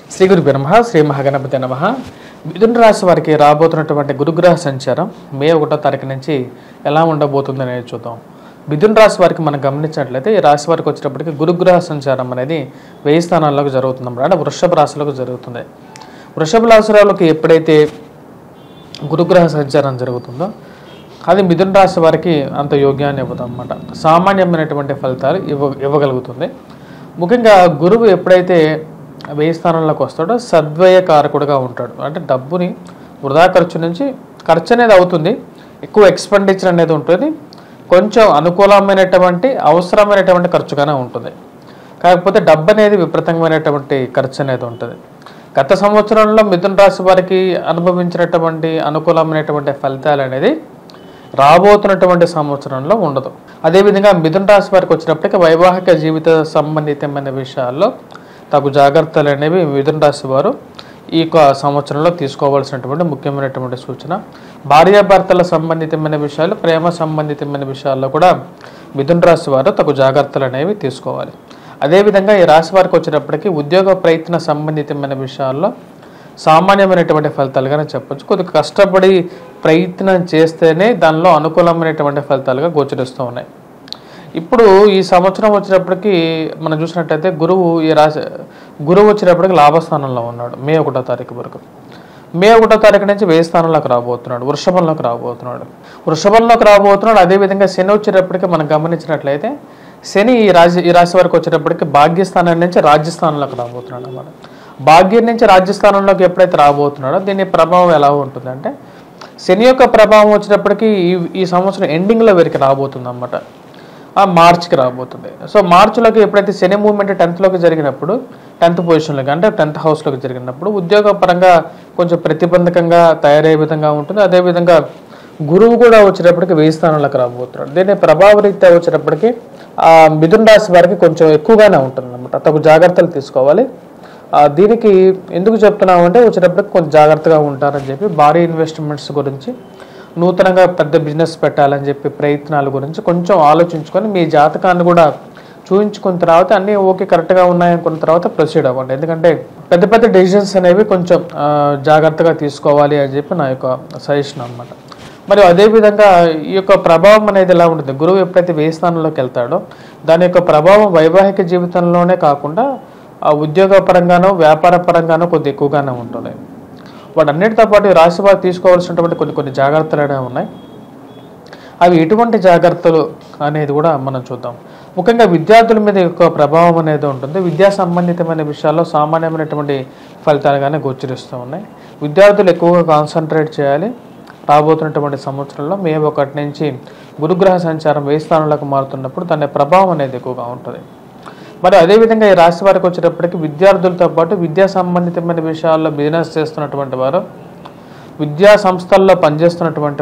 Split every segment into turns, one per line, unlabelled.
శ్రీ గురు బ్రహ్మ శ్రీ మహాగణపతి నమః. మిథున రాశి వారికి రాబోతున్నటువంటి గురుగ్రహ సంచారం మే 1వ తారీఖు నుంచి ఎలా ఉండబోతుంది అనేది చూద్దాం. మిథున రాశి వారికి మనం గమనించినట్లయితే ఈ రాశి వారికి వచ్చేటప్పటికి గురుగ్రహ సంచారం అనేది 1000 స్థానాల్లోకి జరుగుతుంది అన్నమాట. అంటే వృషభ రాశిలోకి జరుగుతుంది. వృషభ రాశిలోకి ఎప్పుడైతే గురుగ్రహ సంచారం జరుగుతుందో అది మిథున రాశి వారికి అంత యోగ్యాన్ని ఇవ్వదు అన్నమాట. సామాన్యమైనటువంటి ఫలితాలు ఇవ్వగలుగుతుంది. ముఖ్యంగా గురువు ఎప్పుడైతే 1000 స్థానంలోకి వస్తాడో సద్వయకారకుడుగా ఉంటాడు. అంటే డబ్బుని వృధా ఖర్చు నుంచి ఖర్చు అనేది అవుతుంది, ఎక్కువ ఎక్స్పెండిచర్ అనేది ఉంటుంది, కొంచెం అనుకూలమైనటువంటి అవసరమైనటువంటి ఖర్చుగానే ఉంటుంది. కాకపోతే డబ్బు అనేది విపరీతమైనటువంటి ఖర్చు అనేది ఉంటుంది. గత సంవత్సరంలో మిథున రాశి వారికి అనుభవించినటువంటి అనుకూలమైనటువంటి ఫలితాలు అనేది రాబోతున్నటువంటి సంవత్సరంలో ఉండదు. అదేవిధంగా మిథున రాశి వారికి వచ్చినప్పటికీ వైవాహిక జీవిత సంబంధితమైన విషయాల్లో తగు జాగ్రత్తలు అనేవి మిథున రాశి వారు ఈ సంవత్సరంలో తీసుకోవాల్సినటువంటి ముఖ్యమైనటువంటి సూచన. భార్యాభర్తల సంబంధితమైన విషయాలు, ప్రేమ సంబంధితమైన విషయాల్లో కూడా మిథున రాశి వారు తగు జాగ్రత్తలు అనేవి తీసుకోవాలి. అదేవిధంగా ఈ రాశి వారికి వచ్చినప్పటికీ ఉద్యోగ ప్రయత్న సంబంధితమైన విషయాల్లో సామాన్యమైనటువంటి ఫలితాలుగానే చెప్పచ్చు. కొద్దిగా కష్టపడి ప్రయత్నం చేస్తేనే దానిలో అనుకూలమైనటువంటి ఫలితాలుగా గోచరిస్తూ ఉన్నాయి. ఇప్పుడు ఈ సంవత్సరం వచ్చినప్పటికీ మనం చూసినట్టయితే గురువు వచ్చినప్పటికీ లాభస్థానంలో ఉన్నాడు మే 1వ తారీఖు వరకు. మే 1వ తారీఖు నుంచి 1000 స్థానంలోకి రాబోతున్నాడు, వృషభంలోకి రాబోతున్నాడు. అదేవిధంగా శని వచ్చేటప్పటికి మనం గమనించినట్లయితే శని ఈ రాశి వారికి వచ్చేటప్పటికి భాగ్యస్థానం నుంచి రాజ్యస్థానంలోకి రాబోతున్నాడు అన్నమాట. భాగ్యం నుంచి రాజ్యస్థానంలోకి ఎప్పుడైతే రాబోతున్నాడో దీని ప్రభావం ఎలా ఉంటుందంటే శని యొక్క ప్రభావం వచ్చినప్పటికీ ఈ సంవత్సరం ఎండింగ్లో వీరికి రాబోతుంది అన్నమాట. మార్చికి రాబోతుంది. సో మార్చిలోకి ఎప్పుడైతే శని మూవ్మెంట్ 10th జరిగినప్పుడు 10th పొజిషన్లోకి అంటే 10th హౌస్లోకి జరిగినప్పుడు ఉద్యోగ పరంగా కొంచెం ప్రతిబంధకంగా తయారయ్యే విధంగా ఉంటుంది. అదేవిధంగా గురువు కూడా వచ్చేటప్పటికి 1000 స్థానంలోకి రాబోతున్నాడు. దీని ప్రభావరీత్యా వచ్చేటప్పటికి మిథున రాశి వారికి కొంచెం ఎక్కువగానే ఉంటుంది అన్నమాట. తగు జాగ్రత్తలు తీసుకోవాలి. దీనికి ఎందుకు చెప్తున్నామంటే వచ్చేటప్పటికి కొంచెం జాగ్రత్తగా ఉంటారని చెప్పి భారీ ఇన్వెస్ట్మెంట్స్ గురించి, నూతనంగా పెద్ద బిజినెస్ పెట్టాలని చెప్పి ప్రయత్నాల గురించి కొంచెం ఆలోచించుకొని మీ జాతకాన్ని కూడా చూపించుకున్న తర్వాత అన్నీ ఓకే కరెక్ట్గా ఉన్నాయనుకున్న తర్వాత ప్రొసీడ్ అవ్వండి. ఎందుకంటే పెద్ద పెద్ద డెసిషన్స్ అనేవి కొంచెం జాగ్రత్తగా తీసుకోవాలి అని చెప్పి నా యొక్క సజెషన్ అన్నమాట. మరి అదేవిధంగా ఈ యొక్క ప్రభావం అనేది ఎలా ఉంటుంది, గురువు ఎప్పుడైతే 1000 స్థానంలోకి వెళ్తాడో దాని యొక్క ప్రభావం వైవాహిక జీవితంలోనే కాకుండా ఉద్యోగ పరంగానో వ్యాపార పరంగానో కొద్ది ఎక్కువగానే ఉంటుంది. వాటన్నిటితో పాటు రాశి వారు తీసుకోవాల్సినటువంటి కొన్ని జాగ్రత్తలు అనేవి ఉన్నాయి. అవి ఎటువంటి జాగ్రత్తలు అనేది కూడా మనం చూద్దాం. ముఖ్యంగా విద్యార్థుల మీద ఎక్కువ ప్రభావం అనేది ఉంటుంది. విద్యా సంబంధితమైన విషయాల్లో సామాన్యమైనటువంటి ఫలితాలుగానే గోచరిస్తూ ఉన్నాయి. విద్యార్థులు ఎక్కువగా కాన్సన్ట్రేట్ చేయాలి. రాబోతున్నటువంటి సంవత్సరంలో మే 1 నుంచి గురుగ్రహ సంచారం 1000 స్థానంలోకి మారుతున్నప్పుడు దాని ప్రభావం అనేది ఎక్కువగా ఉంటుంది. మరి అదేవిధంగా ఈ రాశి వారికి వచ్చేటప్పటికి విద్యార్థులతో పాటు విద్యా సంబంధితమైన విషయాల్లో బిజినెస్ చేస్తున్నటువంటి వారు, విద్యా సంస్థల్లో పనిచేస్తున్నటువంటి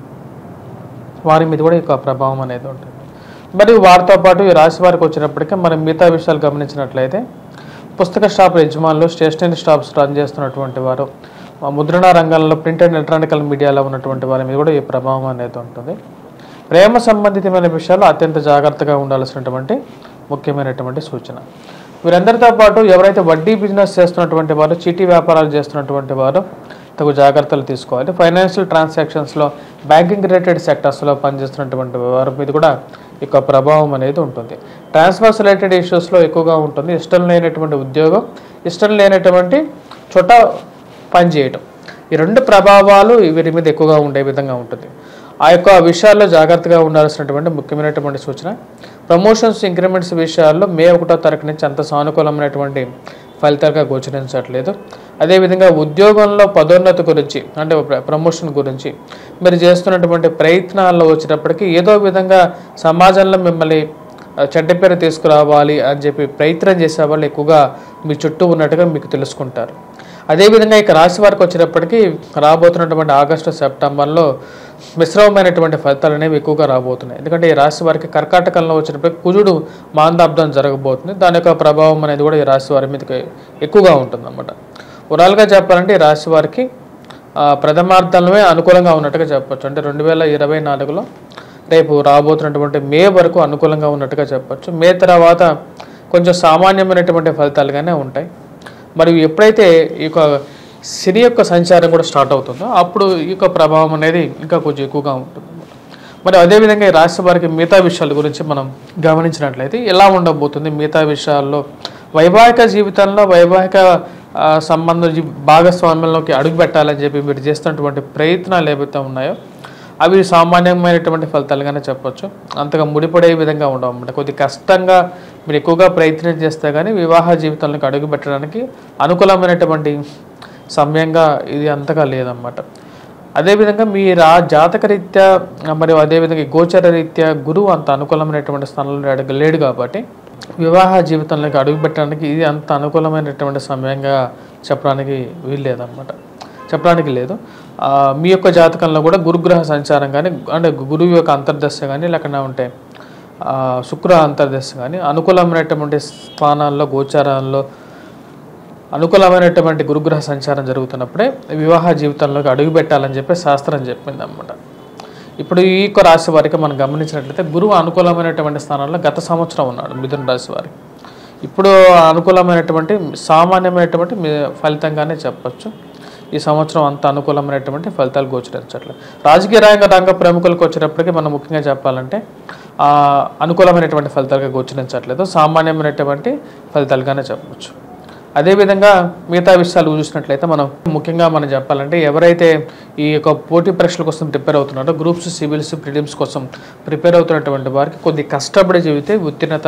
వారి మీద కూడా ఈ ప్రభావం అనేది ఉంటుంది. మరి వారితో పాటు ఈ రాశి వారికి వచ్చినప్పటికీ మనం మిగతా విషయాలు గమనించినట్లయితే పుస్తక షాప్ యజమానులు, స్టేషనరీ షాప్స్ రన్ చేస్తున్నటువంటి వారు, ముద్రణ రంగంలో ప్రింట్ అండ్ ఎలక్ట్రానికల్ మీడియాలో ఉన్నటువంటి వారి మీద కూడా ఈ ప్రభావం అనేది ఉంటుంది. ప్రేమ సంబంధితమైన విషయాలు అత్యంత జాగ్రత్తగా ఉండాల్సినటువంటి ముఖ్యమైనటువంటి సూచన. వీరందరితో పాటు ఎవరైతే వడ్డీ బిజినెస్ చేస్తున్నటువంటి వారు, చీటీ వ్యాపారాలు చేస్తున్నటువంటి వారు తగు జాగ్రత్తలు తీసుకోవాలి. ఫైనాన్షియల్ ట్రాన్సాక్షన్స్లో, బ్యాంకింగ్ రిలేటెడ్ సెక్టర్స్లో పనిచేస్తున్నటువంటి వారి మీద కూడా ఇక ప్రభావం అనేది ఉంటుంది. ట్రాన్స్ఫర్స్ రిలేటెడ్ ఇష్యూస్లో ఎక్కువగా ఉంటుంది. ఇష్టం లేనటువంటి ఉద్యోగం, ఇష్టం లేనటువంటి చోట పనిచేయటం, ఈ 2 ప్రభావాలు వీరి మీద ఎక్కువగా ఉండే విధంగా ఉంటుంది. ఆ యొక్క విషయాల్లో జాగ్రత్తగా ఉండాల్సినటువంటి ముఖ్యమైనటువంటి సూచన. ప్రమోషన్స్, ఇంక్రిమెంట్స్ విషయాల్లో మే 1వ తారీఖు నుంచి అంత సానుకూలమైనటువంటి ఫలితాలుగా గోచరించట్లేదు. అదేవిధంగా ఉద్యోగంలో పదోన్నతి గురించి అంటే ప్రమోషన్ గురించి మీరు చేస్తున్నటువంటి ప్రయత్నాల్లో వచ్చేటప్పటికీ ఏదో విధంగా సమాజంలో మిమ్మల్ని చెడ్డ పేరు తీసుకురావాలి అని చెప్పి ప్రయత్నం చేసే వాళ్ళు ఎక్కువగా మీ చుట్టూ ఉన్నట్టుగా మీకు తెలుసుకుంటారు. అదేవిధంగా ఇక రాశి వారికి వచ్చేటప్పటికీ రాబోతున్నటువంటి ఆగస్టు, సెప్టెంబర్లో మిశ్రమమైనటువంటి ఫలితాలు అనేవి ఎక్కువగా రాబోతున్నాయి. ఎందుకంటే ఈ రాశి వారికి కర్కాటకంలో వచ్చినప్పటికీ కుజుడు మాందాబ్దం జరగబోతుంది. దాని యొక్క ప్రభావం అనేది కూడా ఈ రాశి వారి మీద ఎక్కువగా ఉంటుంది అన్నమాట. ఓవరాల్గా చెప్పాలంటే ఈ రాశి వారికి ప్రథమార్థంలోనే అనుకూలంగా ఉన్నట్టుగా చెప్పచ్చు. అంటే 2024లో రేపు రాబోతున్నటువంటి మే వరకు అనుకూలంగా ఉన్నట్టుగా చెప్పచ్చు. మే తర్వాత కొంచెం సామాన్యమైనటువంటి ఫలితాలుగానే ఉంటాయి. మరియు ఎప్పుడైతే ఈ యొక్క శని యొక్క సంచారం కూడా స్టార్ట్ అవుతుందో అప్పుడు ఈ యొక్క ప్రభావం అనేది ఇంకా కొంచెం ఎక్కువగా ఉంటుంది. మరి అదేవిధంగా ఈ రాశి వారికి మిగతా విషయాల గురించి మనం గమనించినట్లయితే ఎలా ఉండబోతుంది మిగతా విషయాల్లో, వైవాహిక జీవితంలో వైవాహిక సంబంధ భాగస్వామ్యంలోకి అడుగు పెట్టాలని చెప్పి మీరు చేస్తున్నటువంటి ప్రయత్నాలు ఏవైతే ఉన్నాయో అవి సామాన్యమైనటువంటి ఫలితాలుగానే చెప్పొచ్చు. అంతగా ముడిపడే విధంగా ఉండవు అన్నమాట. కొద్ది కష్టంగా మీరు ఎక్కువగా ప్రయత్నం చేస్తే కానీ వివాహ జీవితంలోకి అడుగు పెట్టడానికి అనుకూలమైనటువంటి సమయంగా ఇది అంతగా లేదన్నమాట. అదేవిధంగా మీ జాతకరీత్యా మరియు అదేవిధంగా గోచర రీత్యా గురువు అంత అనుకూలమైనటువంటి స్థానంలో లేడు కాబట్టి వివాహ జీవితంలోకి అడుగు పెట్టడానికి ఇది అంత అనుకూలమైనటువంటి సమయంగా చెప్పడానికి వీల్లేదన్నమాట, చెప్పడానికి లేదు. మీ యొక్క జాతకంలో కూడా గురుగ్రహ సంచారం కానీ అంటే గురువు యొక్క అంతర్దశ కానీ లేకుండా ఉంటే శుక్ర అంతర్దశ కానీ అనుకూలమైనటువంటి స్థానాల్లో గోచారాల్లో అనుకూలమైనటువంటి గురుగ్రహ సంచారం జరుగుతున్నప్పుడే వివాహ జీవితంలోకి అడుగు పెట్టాలని చెప్పి శాస్త్రం చెప్పింది అన్నమాట. ఇప్పుడు ఈ యొక్క రాశి వారికి మనం గమనించినట్లయితే గురువు అనుకూలమైనటువంటి స్థానంలో గత సంవత్సరం ఉన్నాడు మిథున రాశి వారికి. ఇప్పుడు అనుకూలమైనటువంటి సామాన్యమైనటువంటి ఫలితంగానే చెప్పచ్చు. ఈ సంవత్సరం అంత అనుకూలమైనటువంటి ఫలితాలు గోచరించట్లేదు. రాజకీయ రంగ ప్రముఖులకు వచ్చేటప్పటికి మనం ముఖ్యంగా చెప్పాలంటే అనుకూలమైనటువంటి ఫలితాలుగా గోచరించట్లేదు, సామాన్యమైనటువంటి ఫలితాలుగానే చెప్పవచ్చు. అదేవిధంగా మిగతా విషయాలు చూసినట్లయితే మనం ముఖ్యంగా మనం చెప్పాలంటే ఎవరైతే ఈ యొక్క పోటీ పరీక్షల కోసం ప్రిపేర్ అవుతున్నారో గ్రూప్స్, సివిల్స్, ప్రిలిమ్స్ కోసం ప్రిపేర్ అవుతున్నటువంటి వారికి కొద్ది కష్టపడి జీవితే ఉత్తీర్ణత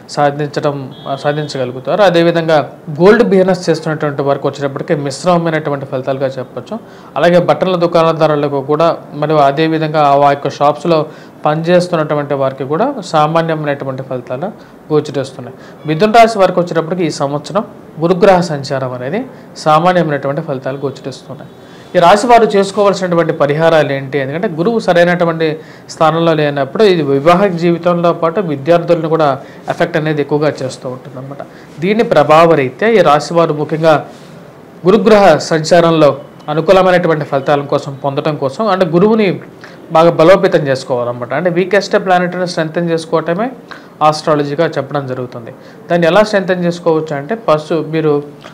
సాధించగలుగుతారు. అదేవిధంగా గోల్డ్ బిజినెస్ చేస్తున్నటువంటి వారికి వచ్చేటప్పటికీ మిశ్రమమైనటువంటి ఫలితాలుగా చెప్పచ్చు. అలాగే బట్టల దుకాణదారులకు కూడా మరియు అదేవిధంగా ఆ యొక్క షాప్స్లో పనిచేస్తున్నటువంటి వారికి కూడా సామాన్యమైనటువంటి ఫలితాలు గోచరిస్తున్నాయి. మిథున రాశి వారికి వచ్చేటప్పటికి ఈ సంవత్సరం గురుగ్రహ సంచారం అనేది సామాన్యమైనటువంటి ఫలితాలు గోచరిస్తున్నాయి. ఈ రాశి వారు చేసుకోవాల్సినటువంటి పరిహారాలు ఏంటి? ఎందుకంటే గురువు సరైనటువంటి స్థానంలో లేనప్పుడు ఇది వివాహిక జీవితంలో పాటు విద్యార్థులను కూడా ఎఫెక్ట్ అనేది ఎక్కువగా చేస్తూ ఉంటుంది అన్నమాట. దీని ప్రభావరీత్యా ఈ రాశి వారు ముఖ్యంగా గురుగ్రహ సంచారంలో అనుకూలమైనటువంటి ఫలితాల కోసం పొందడం కోసం అంటే గురువుని బాగా బలోపేతం చేసుకోవాలన్నమాట. అంటే వీకెస్ట్ ప్లానెట్ని స్ట్రెంథెన్ చేసుకోవటమే ఆస్ట్రాలజీగా చెప్పడం జరుగుతుంది. దాన్ని ఎలా స్ట్రెంథెన్ చేసుకోవచ్చు అంటే ఫస్ట్ మీరు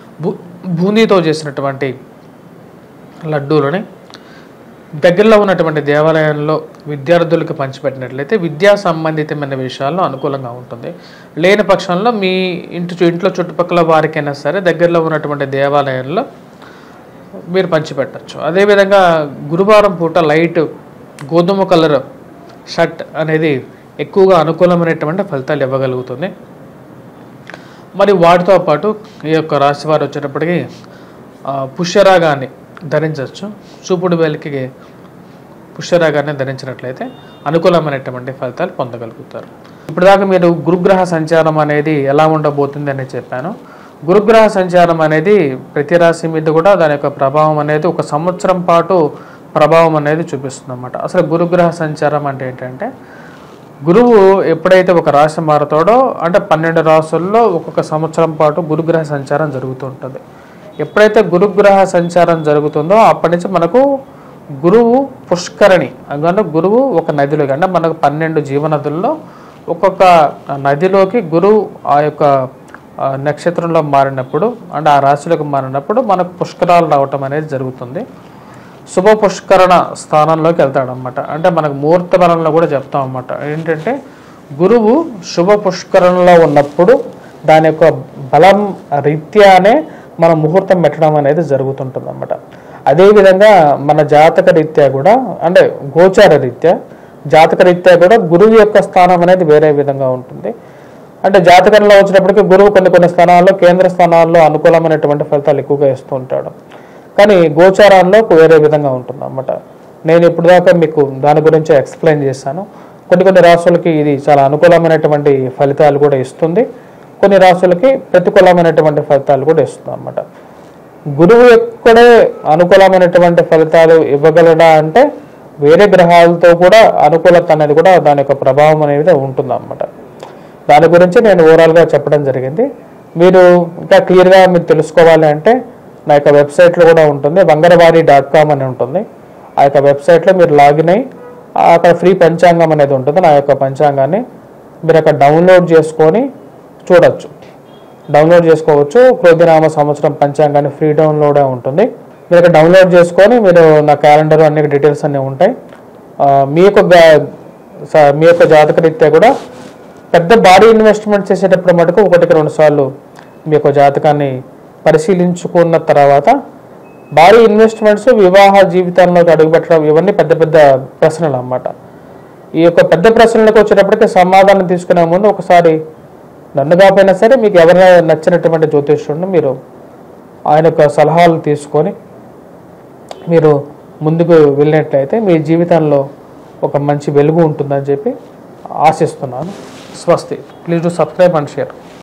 బూందీతో చేసినటువంటి లడ్డూలని దగ్గరలో ఉన్నటువంటి దేవాలయంలో విద్యార్థులకు పంచిపెట్టినట్లయితే విద్యా సంబంధితమైన విషయాల్లో అనుకూలంగా ఉంటుంది. లేని పక్షంలో మీ ఇంట్లో చుట్టుపక్కల వారికైనా సరే దగ్గరలో ఉన్నటువంటి దేవాలయంలో మీరు పంచిపెట్టచ్చు. అదేవిధంగా గురువారం పూట లైట్ గోధుమ కలర్ షర్ట్ అనేది ఎక్కువగా అనుకూలమైనటువంటి ఫలితాలు ఇవ్వగలుగుతుంది. మరి వాటితో పాటు ఈ యొక్క రాశి వారు వచ్చేటప్పటికి పుష్యరాగాన్ని ధరించవచ్చు. చూపుడు వేలికి పుష్యరాగాన్ని ధరించినట్లయితే అనుకూలమైనటువంటి ఫలితాలు పొందగలుగుతారు. ఇప్పటిదాకా మీరు గురుగ్రహ సంచారం అనేది ఎలా ఉండబోతుంది అని చెప్పాను. గురుగ్రహ సంచారం అనేది ప్రతి రాశి మీద కూడా దాని యొక్క ప్రభావం అనేది ఒక సంవత్సరం పాటు ప్రభావం అనేది చూపిస్తుంది అన్నమాట. అసలు గురుగ్రహ సంచారం అంటే ఏంటంటే గురువు ఎప్పుడైతే ఒక రాశి మారుతాడో అంటే 12 రాశుల్లో ఒక్కొక్క సంవత్సరం పాటు గురుగ్రహ సంచారం జరుగుతూ ఉంటుంది. ఎప్పుడైతే గురుగ్రహ సంచారం జరుగుతుందో అప్పటి నుంచి మనకు గురువు పుష్కరణి అంటే గురువు ఒక నదిలోకి అంటే మనకు 12 జీవనదుల్లో ఒక్కొక్క నదిలోకి గురువు ఆ యొక్క నక్షత్రంలో మారినప్పుడు అంటే ఆ రాశిలోకి మారినప్పుడు మనకు పుష్కరాలు రావటం అనేది జరుగుతుంది. శుభ పుష్కరణ స్థానంలోకి వెళ్తాడనమాట. అంటే మనకు ముహూర్త బలంలో కూడా చెప్తాం అన్నమాట. ఏంటంటే గురువు శుభ పుష్కరణలో ఉన్నప్పుడు దాని యొక్క బలం రీత్యానే మనం ముహూర్తం పెట్టడం అనేది జరుగుతుంటుంది అన్నమాట. అదేవిధంగా మన జాతక రీత్యా కూడా అంటే గోచార రీత్యా జాతక రీత్యా కూడా గురువు యొక్క స్థానం అనేది వేరే విధంగా ఉంటుంది. అంటే జాతకంలో వచ్చినప్పటికీ గురువు కొన్ని స్థానాల్లో కేంద్ర స్థానాల్లో అనుకూలమైనటువంటి ఫలితాలు ఎక్కువగా ఇస్తూ ఉంటాడు. కానీ గోచారాల్లో వేరే విధంగా ఉంటుంది అన్నమాట. నేను ఇప్పుడు దాకా మీకు దాని గురించి ఎక్స్ప్లెయిన్ చేశాను. కొన్ని రాశులకి ఇది చాలా అనుకూలమైనటువంటి ఫలితాలు కూడా ఇస్తుంది, కొన్ని రాశులకి ప్రతికూలమైనటువంటి ఫలితాలు కూడా ఇస్తుంది అన్నమాట. గురువు ఎక్కడే అనుకూలమైనటువంటి ఫలితాలు ఇవ్వగలడా అంటే వేరే గ్రహాలతో కూడా అనుకూలత అనేది కూడా దాని యొక్క ప్రభావం అనేది ఉంటుంది అన్నమాట. దాని గురించి నేను ఓవరాల్గా చెప్పడం జరిగింది. మీరు ఇంకా క్లియర్గా మీరు తెలుసుకోవాలి అంటే నా యొక్క వెబ్సైట్లో కూడా ఉంటుంది, vangarvari.com అని ఉంటుంది. ఆ యొక్క వెబ్సైట్లో మీరు లాగిన్ అయ్యి అక్కడ ఫ్రీ పంచాంగం అనేది ఉంటుంది. నా యొక్క పంచాంగాన్ని మీరు అక్కడ డౌన్లోడ్ చేసుకొని చూడొచ్చు. డౌన్లోడ్ చేసుకోవచ్చు. క్రోధినామ సంవత్సరం పంచాంగాన్ని ఫ్రీ డౌన్లోడే ఉంటుంది. మీరు ఇక్కడ డౌన్లోడ్ చేసుకొని మీరు నా క్యాలెండర్ అన్ని డీటెయిల్స్ అన్నీ ఉంటాయి. మీ యొక్క జాతక రీత్యా కూడా పెద్ద భారీ ఇన్వెస్ట్మెంట్ చేసేటప్పుడు మటుకు 1-2 సార్లు మీ యొక్క జాతకాన్ని పరిశీలించుకున్న తర్వాత భారీ ఇన్వెస్ట్మెంట్స్ వివాహ జీవితంలోకి అడుగుపెట్టడం ఇవన్నీ పెద్ద పెద్ద ప్రశ్నలు అన్నమాట. ఈ యొక్క పెద్ద ప్రశ్నలకు వచ్చేటప్పటికి సమాధానం తీసుకునే ముందు ఒకసారి నన్ను కాకపోయినా సరే మీకు ఎవరైనా నచ్చినటువంటి జ్యోతిష్యుడిని మీరు ఆయన యొక్క సలహాలు తీసుకొని మీరు ముందుకు వెళ్ళినట్లయితే మీ జీవితంలో ఒక మంచి వెలుగు ఉంటుందని చెప్పి ఆశిస్తున్నాను. స్వస్తి. Please do subscribe and share.